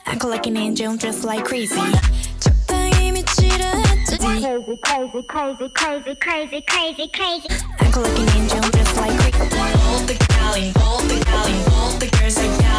Act like an angel, dressed like crazy. 적당히 미치려 했지. Crazy, crazy, crazy, crazy, crazy, crazy, crazy. Act like an angel, dressed like crazy. All the girls are